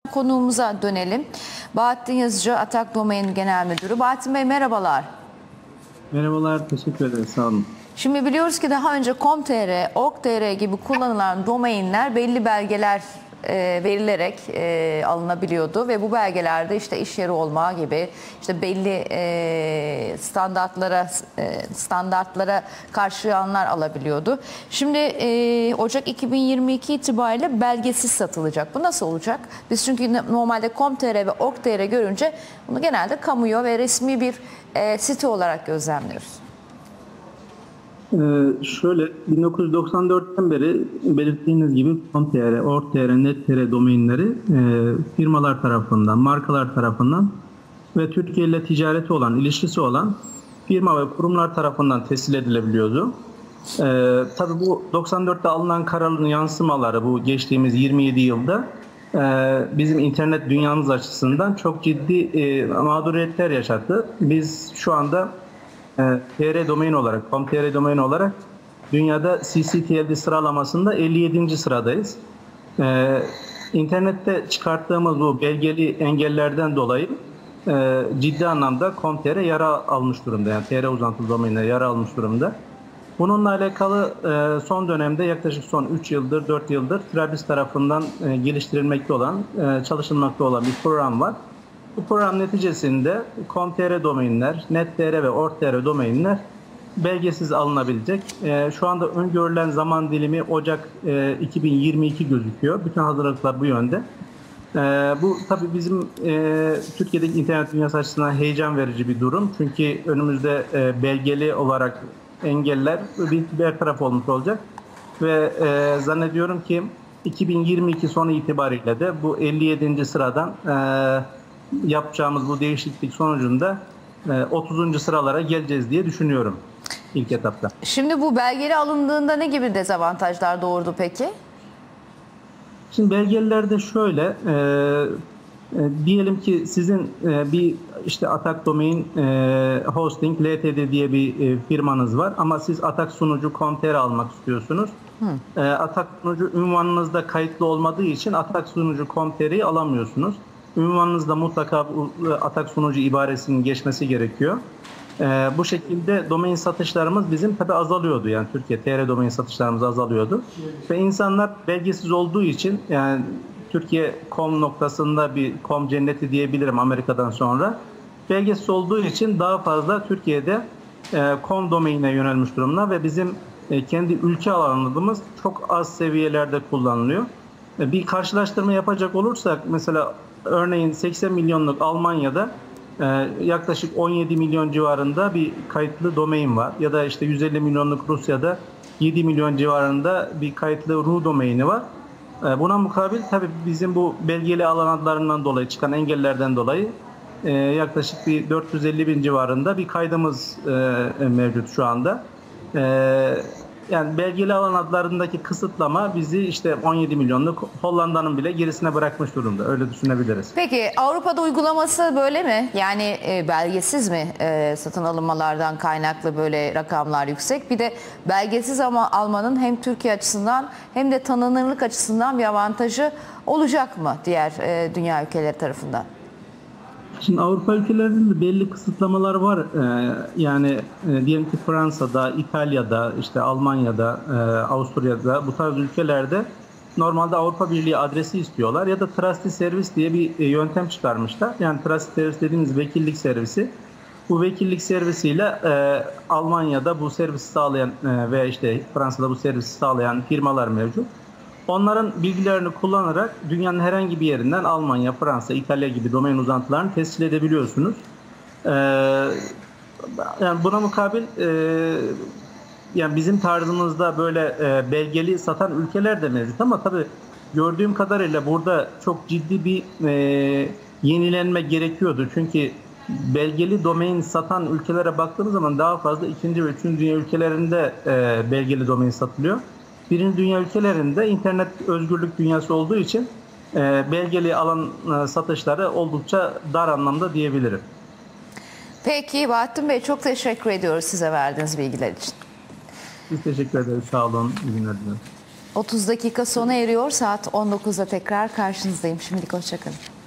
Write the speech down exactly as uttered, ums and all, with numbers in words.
Konuğumuza dönelim. Bahattin Yazıcı, Atak Domain Genel Müdürü. Bahattin Bey merhabalar. Merhabalar, teşekkür ederim. Sağ olun. Şimdi biliyoruz ki daha önce .com nokta tr, org nokta tr gibi kullanılan domainler belli belgeler e, verilerek e, alınabiliyordu ve bu belgelerde işte iş yeri olma gibi işte belli e, standartlara e, standartlara karşılayanlar alabiliyordu. Şimdi e, Ocak iki bin yirmi iki itibariyle belgesiz satılacak. Bu nasıl olacak? Biz çünkü normalde .com nokta tr ve org nokta tr görünce bunu genelde kamuya ve resmi bir e, site olarak gözlemliyoruz. Ee, şöyle, bin dokuz yüz doksan dörtten beri belirttiğiniz gibi .com nokta tr, org nokta tr, net nokta tr domainleri e, firmalar tarafından, markalar tarafından ve Türkiye ile ticareti olan, ilişkisi olan firma ve kurumlar tarafından tescil edilebiliyordu. Ee, tabii bu doksan dörtte alınan kararın yansımaları bu geçtiğimiz yirmi yedi yılda e, bizim internet dünyamız açısından çok ciddi e, mağduriyetler yaşattı. Biz şu anda E, tr domain olarak, .com nokta tr domain olarak dünyada C C T L D sıralamasında elli yedinci sıradayız. E, internette çıkarttığımız bu belgeli engellerden dolayı e, ciddi anlamda .com nokta tr yara almış durumda. Yani tr uzantılı domainler yara almış durumda. Bununla alakalı e, son dönemde yaklaşık son üç yıldır, dört yıldır Trabis tarafından e, geliştirilmekte olan, e, çalışılmakta olan bir program var. Bu program neticesinde .com nokta tr domainler, net nokta tr ve org nokta tr domainler belgesiz alınabilecek. E, şu anda öngörülen zaman dilimi Ocak e, iki bin yirmi iki gözüküyor. Bütün hazırlıklar bu yönde. E, bu tabii bizim e, Türkiye'deki internet dünyası açısından heyecan verici bir durum. Çünkü önümüzde e, belgeli olarak engeller bir bertaraf olmuş olacak. Ve e, zannediyorum ki iki bin yirmi iki sonu itibariyle de bu elli yedinci sıradan e, yapacağımız bu değişiklik sonucunda otuzuncu sıralara geleceğiz diye düşünüyorum ilk etapta. Şimdi bu belgeli alındığında ne gibi dezavantajlar doğurdu peki? Şimdi belgelerde şöyle e, e, diyelim ki sizin e, bir işte Atak Domain e, Hosting Ltd diye bir e, firmanız var ama siz Atak sunucu nokta com nokta tr almak istiyorsunuz. E, Atak sunucu ünvanınızda kayıtlı olmadığı için Atak sunucu nokta com nokta tr'yi alamıyorsunuz. Ünvanınızda mutlaka Atak sunucu ibaresinin geçmesi gerekiyor. Ee, bu şekilde domain satışlarımız bizim tabi azalıyordu. Yani Türkiye tr domain satışlarımız azalıyordu. Ve insanlar belgesiz olduğu için yani Türkiye nokta com noktasında bir com cenneti diyebilirim Amerika'dan sonra. Belgesiz olduğu için daha fazla Türkiye'de e, com domainine yönelmiş durumda ve bizim e, kendi ülke alanımız çok az seviyelerde kullanılıyor. E, bir karşılaştırma yapacak olursak mesela örneğin seksen milyonluk Almanya'da e, yaklaşık on yedi milyon civarında bir kayıtlı domain var. Ya da işte yüz elli milyonluk Rusya'da yedi milyon civarında bir kayıtlı ru domaini var. E, buna mukabil tabii bizim bu belgeli alan adlarından dolayı çıkan engellerden dolayı e, yaklaşık bir dört yüz elli bin civarında bir kaydımız e, mevcut şu anda. E, Yani belgeli alan adlarındaki kısıtlama bizi işte on yedi milyonluk Hollanda'nın bile gerisine bırakmış durumda. Öyle düşünebiliriz. Peki Avrupa'da uygulaması böyle mi? Yani e, belgesiz mi e, satın alınmalardan kaynaklı böyle rakamlar yüksek? Bir de belgesiz ama almanın hem Türkiye açısından hem de tanınırlık açısından bir avantajı olacak mı diğer e, dünya ülkeleri tarafından? Şimdi Avrupa ülkelerinde de belli kısıtlamalar var. Ee, yani e, diyelim ki Fransa'da, İtalya'da, işte Almanya'da, e, Avusturya'da bu tarz ülkelerde normalde Avrupa Birliği adresi istiyorlar ya da Trusted Service diye bir e, yöntem çıkarmışlar. Yani Trusted Service dediğimiz vekillik servisi. Bu vekillik servisiyle e, Almanya'da bu servisi sağlayan e, ve işte Fransa'da bu servisi sağlayan firmalar mevcut. Onların bilgilerini kullanarak dünyanın herhangi bir yerinden Almanya, Fransa, İtalya gibi domain uzantılarını tescil edebiliyorsunuz. Ee, yani buna mukabil e, yani bizim tarzımızda böyle e, belgeli satan ülkeler de mevcut ama tabii gördüğüm kadarıyla burada çok ciddi bir e, yenilenme gerekiyordu. Çünkü belgeli domain satan ülkelere baktığımız zaman daha fazla ikinci ve üçüncü dünya ülkelerinde e, belgeli domain satılıyor. Birinci dünya ülkelerinde internet özgürlük dünyası olduğu için e, belgeli alan e, satışları oldukça dar anlamda diyebilirim. Peki Bahattin Bey çok teşekkür ediyoruz size verdiğiniz bilgiler için. Biz teşekkür ederiz. Sağ olun. İyi günler dilerim. otuz dakika sona eriyor. Saat on dokuzda tekrar karşınızdayım. Şimdilik hoşçakalın.